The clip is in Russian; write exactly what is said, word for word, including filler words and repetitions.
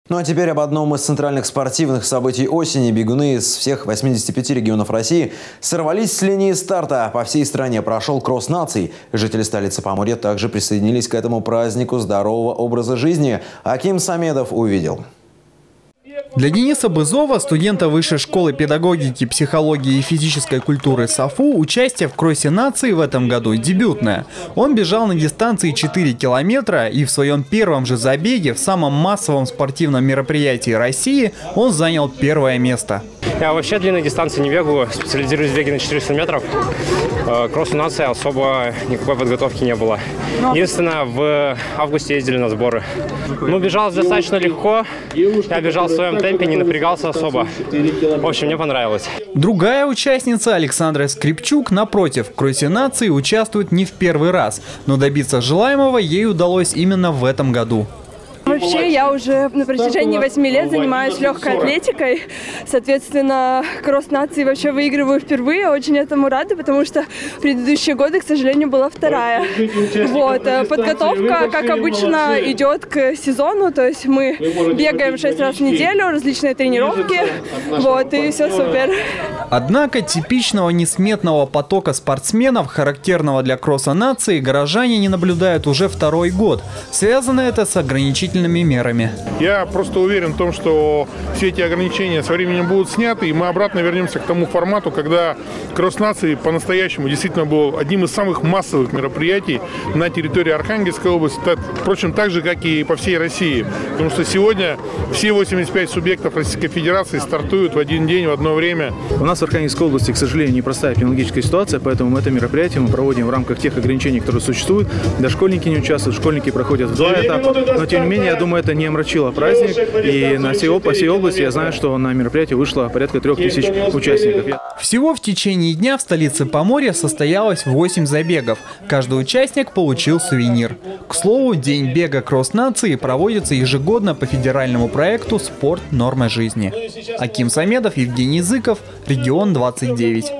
Ну а теперь об одном из центральных спортивных событий осени. Бегуны из всех восьмидесяти пяти регионов России сорвались с линии старта. По всей стране прошел кросс наций. Жители столицы Поморья также присоединились к этому празднику здорового образа жизни. Аким Самедов увидел. Для Дениса Бызова, студента Высшей школы педагогики, психологии и физической культуры САФУ, участие в кроссе нации в этом году дебютное. Он бежал на дистанции четыре километра и в своем первом же забеге в самом массовом спортивном мероприятии России он занял первое место. Я вообще длинной дистанции не бегаю, специализируюсь в беге на четыреста метров. К кроссу нации особо никакой подготовки не было. Единственное, в августе ездили на сборы. Ну, бежал достаточно легко. Я бежал в своем темпе, не напрягался особо. В общем, мне понравилось. Другая участница, Александра Скрипчук, напротив, в кроссе нации участвует не в первый раз. Но добиться желаемого ей удалось именно в этом году. Вообще, я уже на протяжении восьми лет занимаюсь легкой атлетикой. Соответственно, кросс нации вообще выигрываю впервые. Очень этому рада, потому что предыдущие годы, к сожалению, была вторая. Вот. Подготовка, как обычно, идет к сезону. То есть мы бегаем шесть раз в неделю, различные тренировки. Вот, и все супер. Однако типичного несметного потока спортсменов, характерного для кросса нации, горожане не наблюдают уже второй год. Связано это с ограничительными мерами. Я просто уверен в том, что все эти ограничения со временем будут сняты, и мы обратно вернемся к тому формату, когда кросс нации по-настоящему действительно был одним из самых массовых мероприятий на территории Архангельской области, так, впрочем, так же, как и по всей России. Потому что сегодня все восемьдесят пять субъектов Российской Федерации стартуют в один день, в одно время. У нас в Архангельской области, к сожалению, непростая эпидемиологическая ситуация, поэтому это мероприятие мы проводим в рамках тех ограничений, которые существуют. Дошкольники не участвуют, школьники проходят в два этапа, но тем не менее, я думаю, это не омрачило праздник, и на всей, по всей области я знаю, что на мероприятие вышло порядка трех тысяч участников. Всего в течение дня в столице Поморья состоялось восемь забегов. Каждый участник получил сувенир. К слову, День бега кросс нации проводится ежегодно по федеральному проекту «Спорт. Норма жизни». Аким Самедов, Евгений Языков, Регион двадцать девять.